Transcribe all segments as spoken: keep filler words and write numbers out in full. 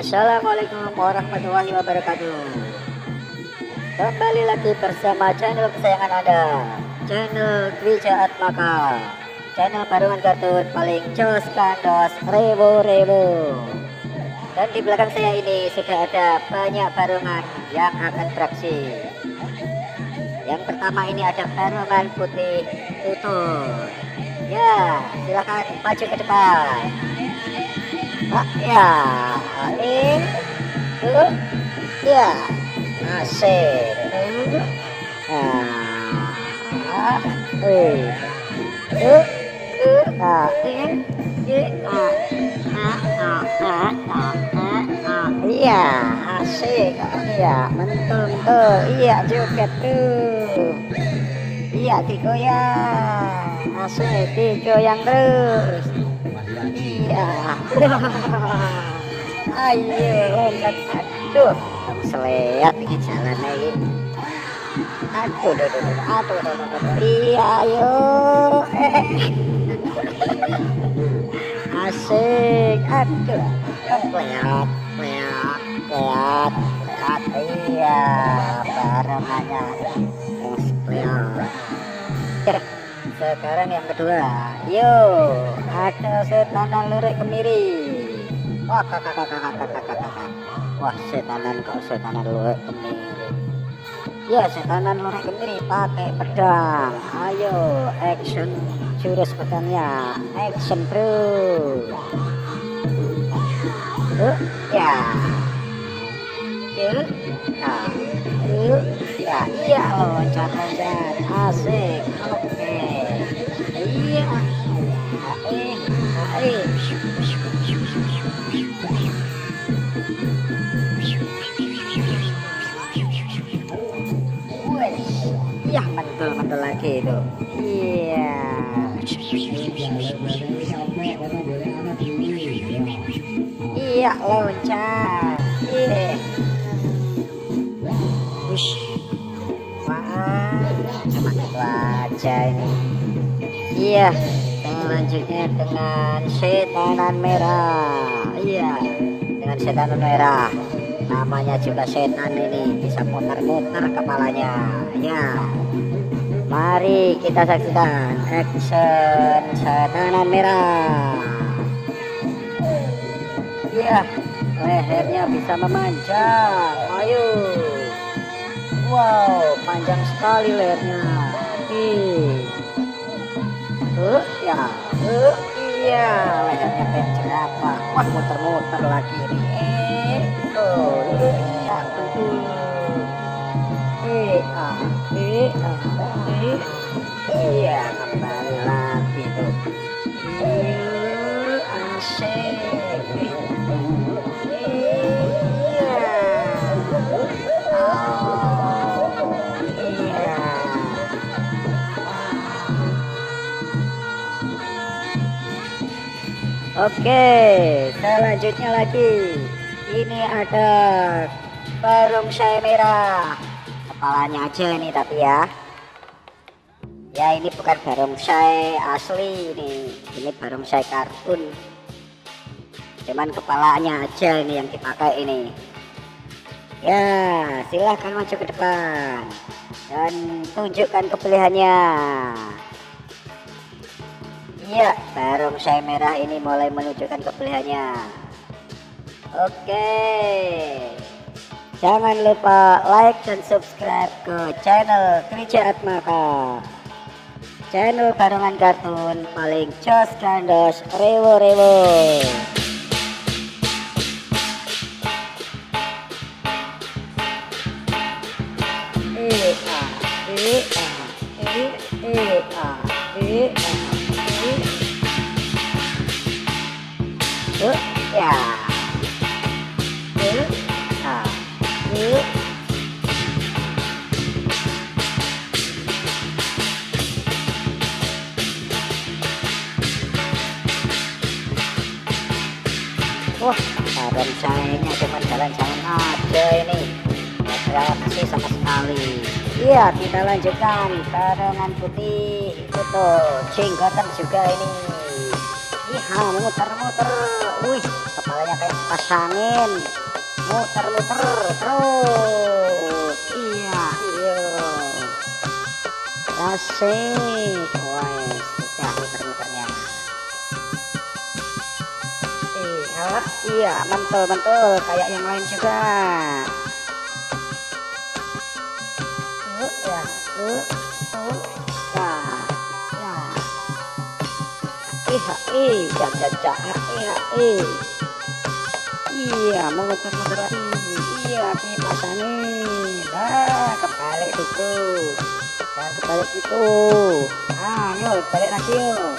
Assalamualaikum warahmatullahi wabarakatuh. Kembali lagi bersama channel kesayangan Anda, channel Krija Atmaka, channel barongan kartun paling jos kandos rewo-rewo. Dan di belakang saya ini sudah ada banyak barongan yang akan beraksi. Yang pertama ini ada barongan putih tutur. Ya, silakan maju ke depan. Ah, ya, ini, uh, ya, asik. Ah, eh, uh, uh, ah, ini, ah, ah, ah, ah, ah, ah, iya, asik, iya, mentul, mentul, iya, joget tuh, iya, digoyang, asik, digoyang terus. Iya. Ayo loncat. Aduh, seleat ini jalan lagi. Aduh, aduh, aduh, aduh, aduh, aduh. Iya, ayo. Eh. Asik. Aduh. Lihat, lihat, lihat, lihat. Iya, barengannya. Lihat. Sekarang yang kedua, yuk, ada setanan lurik kemiri. Wah, kakak, kakak, kakak, kakak, kakak. Wah, setanan kok setanan lurik kemiri. Ya, setanan lurik kemiri pakai pedang. Ayo, action, jurus pedangnya, action bro. Uh, ya, yuk, nah, yuk, ya, iya, loncat, loncat, asik, oke. Iya, eh, eh, iya, mantul-mantul lagi itu. Iya, iya, loncat, iya, wush, wah, cuma itu aja ini. Iya, selanjutnya dengan setanan merah. Iya, dengan setanan merah. Namanya juga setan ini, bisa muter-muter kepalanya. Ya, mari kita saksikan action setanan merah. Iya, lehernya bisa memanjang. Ayo, wow, panjang sekali lehernya. Ih. Uh, ya, uh, iya, lehernya kenceng apa? Wah, muter-muter lagi nih. Eh, oh, iya, betul. Eh, ah, eh, ah, eh, iya, kembali lagi tuh. Iya, asik. Iya. Oh, iya. Oke, selanjutnya lagi ini ada barongsai merah. Kepalanya aja ini tapi ya. Ya ini bukan barongsai asli ini, ini barongsai kartun. Cuman kepalanya aja ini yang dipakai ini. Ya, silahkan maju ke depan dan tunjukkan kepilihannya. Iya, barongsai merah ini mulai menunjukkan kepilihannya. Oke, jangan lupa like dan subscribe ke channel Krija Atmaka, channel barongan kartun paling jos kandos rewo-rewo. Eh ah, eh ah, eh eh ah, eh ah. Uh, ya, uh, ah, uh. Wah, barongsainya cuma jalan-jalan aja ini, nggak bereaksi sama sekali. Iya, kita lanjutkan barongan putih itu tuh, jenggotan juga ini. Iya, ah, muter-muter. Wih, kepalanya kayak kipas angin. Muter-muter terus. Iya, iya. Asik. Wah, sudah muter-muternya. Iya, iya, mantul-mantul kayak yang lain juga. Uh, ya, uh, uh, ya, ya. Iya, iya, ja, ja, iya, iya. Iya, muter-muter lagi. Iya, kipas angin. Nah, kebalik itu. Jangan kebalik itu. Ah, yuk, balik lagi yuk.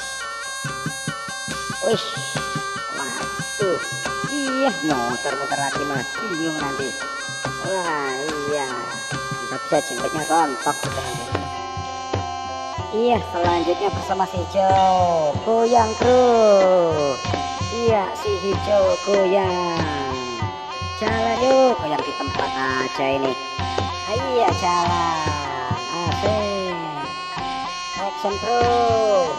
Wih, waduh. Iya, muter-muter lagi mas. Bingung nanti. Wah, iya. Bisa-bisa jemputnya rontok gitu nanti. Iya, selanjutnya bersama si hijau. Goyang terus. Iya, si hijau goyang. Jalan yuk, goyang di tempat aja ini. Iya, jalan. Asik. Action terus.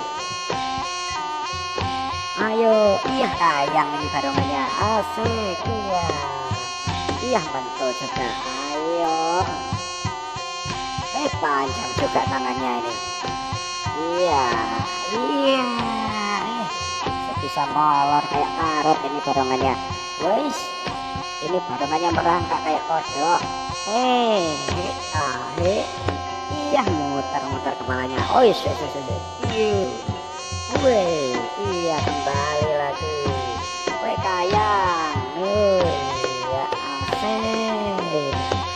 Ayo, iya kayang ini barongannya. Asik, iya. Iya, mantul juga. Ayo. Eh, panjang juga tangannya ini. Iya, iya. Eh, bisa molor kayak karet ini barongannya. Wis, ini barongannya merangkak kayak kodok. Eh, ah, eh. Iya, muter-muter kepalanya. Oh, iya, iya, iya. Iya. Weh, iya kembali lagi. Weh kayang. Oh, iya, asik.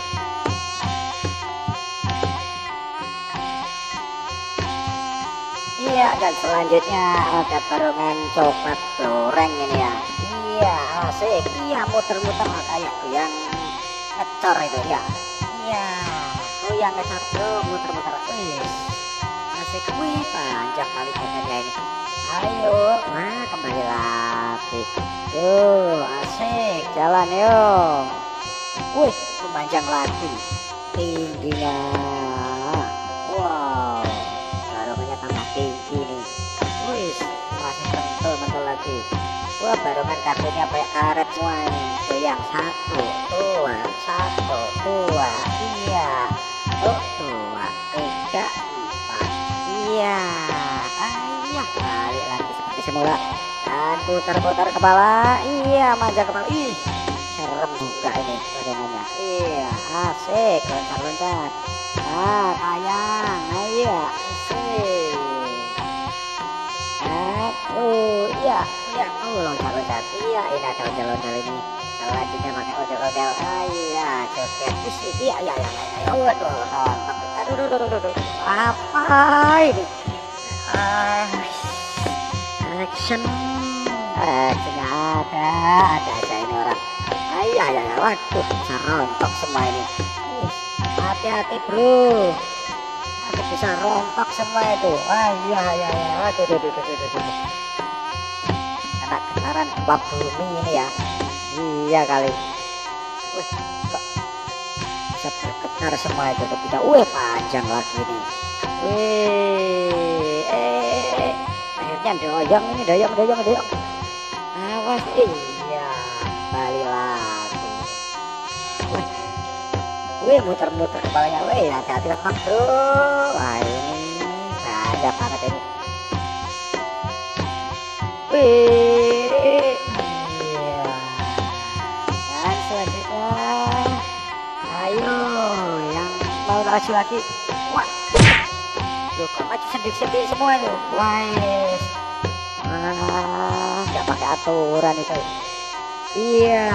Iya, dan selanjutnya ada barongan coklat goreng ini ya. Iya, asik. Iya, muter-muter kayak yang ngecor itu ya. Iya, oh yang ngecor tuh muter-muter. Wih, asik. Wih, panjang kali badannya ini. Ayo, nah kembali lagi. Tuh, asik. Jalan yuk. Wih, memanjang lagi tingginya. Wow, barongannya tambah tinggi nih. Wih, masih mentul-mentul lagi. Wah, barongan kartunya kayak karet semua ini. Tuh yang satu, dua, satu, dua, iya. Tuh, dua, tiga, empat, iya. Ayah, balik lagi seperti semula. Dan putar-putar kepala. Iya, manja kepala. Ih, serem juga ini barongannya. Iya, asik. Loncat-loncat. Ah, kayang. Nah, iya, asik. Nah, oh, iya, iya. Oh, loncat-loncat. Iya, ini ada ondel-ondel ini. Selanjutnya pakai ondel-ondel. Ah, iya, joget. Iya, iya, iya, iya. Oh, aduh, rontok. Aduh, aduh, aduh, aduh, aduh. Apa ini? Ah, action. Actionnya ada, ada aja ini orang. Ayah, ya, ya, waduh, bisa rontok semua ini. Hati-hati bro, nanti bisa rontok semua itu. Ayah, ya, ya, waduh, aduh, aduh, aduh, aduh, aduh. Kena getaran gempa bumi ini ya. Iya kali. Wih, kok bisa bergetar semua itu ketika. Wih, panjang lagi nih. Wih, eh, akhirnya doyong ini, doyong, doyong, doyong. Awas, iya, balik lagi. Wih, wih, muter-muter kepalanya. Wih, hati-hati lemak bro. Wah, ini bahaya banget ini. Wih, iya. Dan selanjutnya, ayo, yang mau maju lagi. Wah, loh, kok maju sendiri-sendiri semua itu. Wah, ah, nggak pakai aturan itu. Iya.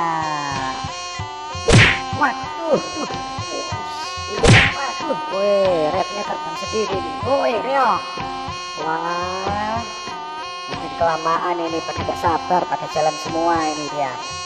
Waduh, waduh, weh, rednya terbang sendiri nih. Woi, Rio. Wah, mungkin kelamaan ini pada gak sabar, pada jalan semua ini dia.